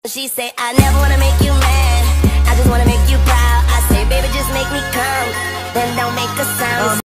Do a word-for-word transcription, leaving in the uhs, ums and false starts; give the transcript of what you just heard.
She say, I never wanna make you mad, I just wanna make you proud. I say, baby, just make me come, then don't make a sound.